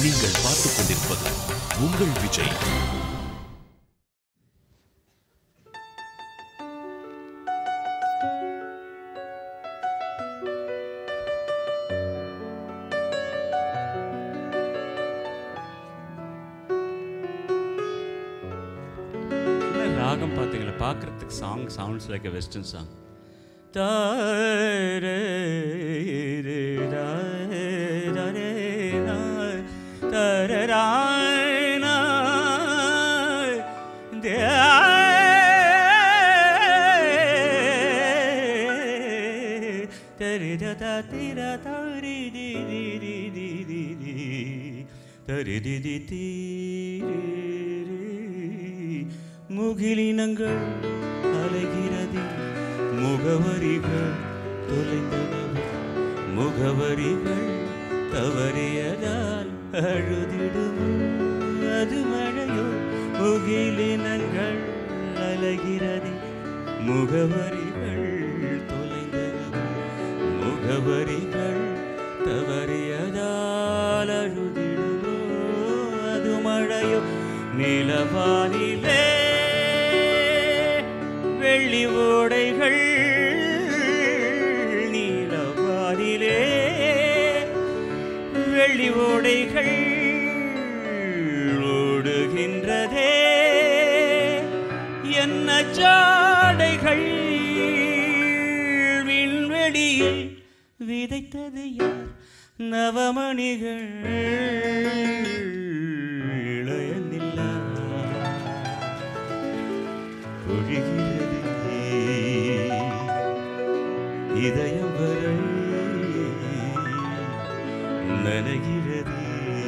நீங்கள் பார்த்துக் கொண்டிருப்பது உங்கள் விஜய். ராகம் பார்த்தீங்களா? பார்க்குறதுக்கு song sounds like a western song. முகிலினங்கள் அலைகிறது, முகவரிகள் தொலைந்தனவே, முகவரிகள் தவறியதால் அழுதிடும் அது மழையோ. முகிலினங்கள் அலைகிறது, முகவரிகள் தொலைந்தனவே, முகவரிகள் தவறியதால் அழுதிடுமோ அது மழையோ. நிலவானிலே வெள்ளி ஓடைகள், நீலவானிலே வெள்ளி ஓடைகள் ஓடுகின்றதே. என்ன ஜாடைகள் விண்வெளியில் விதைத்தது யார்? நவமணிகள் இளையநிலா பொழிகிறது இதயம் வரை நனைகிறது.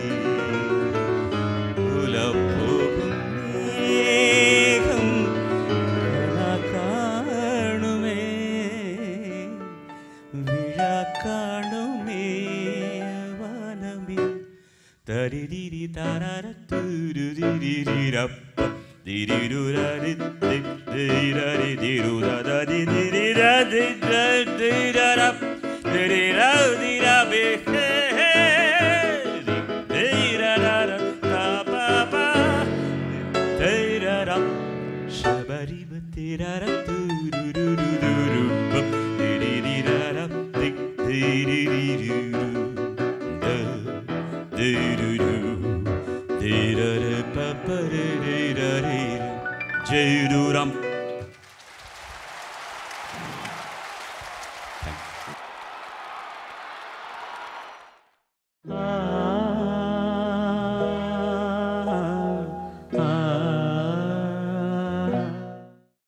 புலப்போகும் மேகம் கனா காணுமே, விழா காணுமே வானமே. தரிதிரி தாரார துருதிரிரப்ப திரிருரரித்தி திரரி திருததி திரிரதி திரரப் திரிரதிரபே திரரர தாபா திரரப் ஷபரிப திரர துருருருருருப திரிரரப் திரிரிரு திருரு திரர பப்பரரரரர ஜெயுரம்